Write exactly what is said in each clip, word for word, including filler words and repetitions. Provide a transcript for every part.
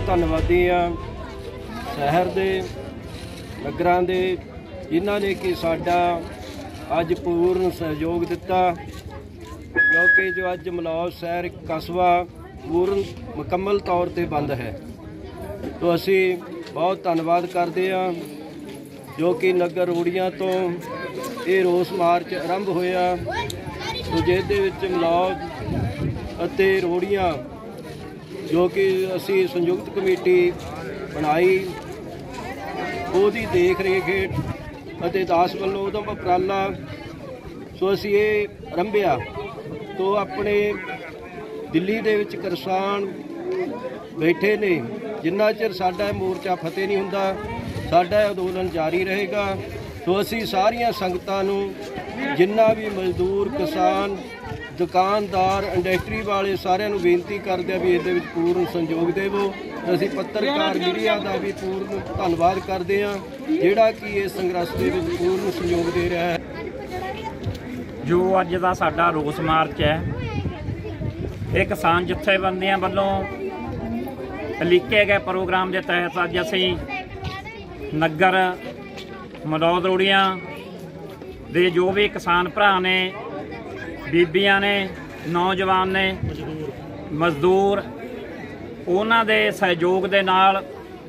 धन्नवादी हाँ शहर दे नगरां दे जिन्हां ने कि साडा अज पूर्ण सहयोग दिता, क्योंकि जो अज मलौद शहर कस्बा पूर्ण मुकम्मल तौर पर बंद है। तो असी बहुत धन्नवाद करते हैं जो कि नगर रोड़ियां तो ये रोस मार्च आरंभ होया, तो जिहदे विच मलौद अते रोड़ियां जो कि असी संयुक्त कमेटी बनाई ਉਹਦੀ देख रेख हेठ ਅਤੇ ਦਾਸ ਵੱਲੋਂ ਉਹਦਾ ਉਪਰਾਲਾ ਸੋ ਅਸੀਂ ਇਹ ਆਰੰਭਿਆ। तो अपने दिल्ली ਦੇ ਵਿੱਚ किसान बैठे ने, जिन्ना चिर साडा मोर्चा फतेह नहीं हुंदा साडा अंदोलन जारी रहेगा। तो असी सारियां संगतां नूं जिन्ना भी मजदूर किसान दुकानदार इंडस्ट्री वाले सारिਆਂ ਨੂੰ बेनती करते हैं भी ये पूर्ण सहयोग देवो। असी पत्रकार मीडिया का भी पूर्ण धन्नवाद करते हैं जिहड़ा कि इस संघर्ष के पूर्ण सहयोग दे रहा है। जो अज का साडा रोस मार्च है ये किसान जथेबंदियां वालों लिखे गए प्रोग्राम के तहत अज असी नगर मलौद रोड़ियां दे जो भी किसान भरा ने, बीबियां ने, नौजवान ने, मजदूर उन्हां दे सहयोग दे नाल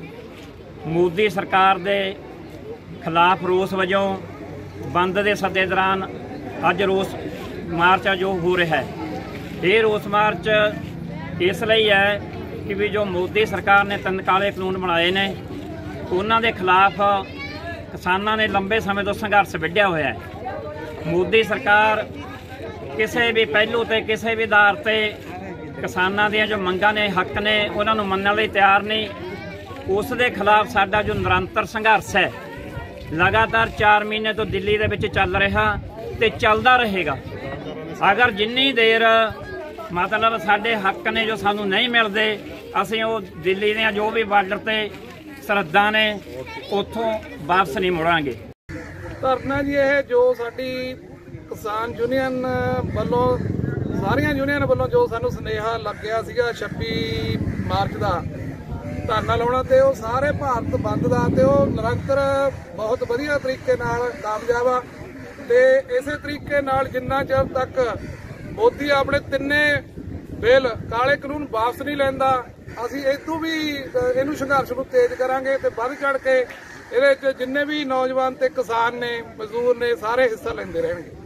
मोदी सरकार दे खिलाफ रोस वजों बंद के सदे दौरान अज रोस मार्च जो हो रहा है। ये रोस मार्च इसलिए है कि भी जो मोदी सरकार ने तीन काले कानून बनाए ने उन्हां दे खिलाफ किसानां ने लंबे समय तो संघर्ष विढ़िया होया है। मोदी सरकार किसी भी पहलू ते किसी भी आधार ते किसानां दियां जो मंगां ने हक ने उन्हां नूं मनण लई तैयार नहीं। उस दे खिलाफ साडा जो निरंतर संघर्ष है लगातार चार महीने तो दिल्ली दे विच चल रहा ते चलदा रहेगा। अगर जिन्नी देर मतलब साडे हक ने जो सानू नहीं मिलते असीं वो दिल्ली दियां जो भी बार्डर ते सरहदां ने उत्थों वापस नहीं मुड़ांगे। धरना जी ये जो साडी किसान यूनियन वालों सारियां यूनियन वालों जो सानू सुनेहा लग गया सीगा छब्बी मार्च का धरना लाउणा ते वो सारे भारत बंद का ते वो निरंतर बहुत वधिया तरीके नाल कामयाब आ। ते इसे तरीके नाल जिन्ना चਿਰ तक मोदी अपने तिन्ने बिल काले कानून वापस नहीं लैंदा असीं इतों भी इनू संघर्ष नूं तेज करांगे ते वध चढ़ के इहदे च जिन्ने भी नौजवान ते किसान ने मजदूर ने सारे हिस्सा लैंदे रहणगे।